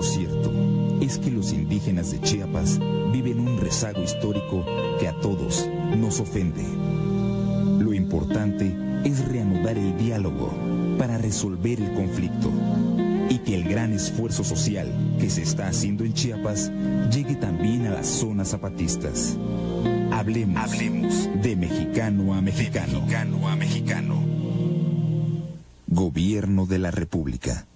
Lo cierto es que los indígenas de Chiapas viven un rezago histórico que a todos nos ofende. Lo importante es reanudar el diálogo para resolver el conflicto y que el gran esfuerzo social que se está haciendo en Chiapas llegue también a las zonas zapatistas. Hablemos de mexicano a mexicano. Gobierno de la República.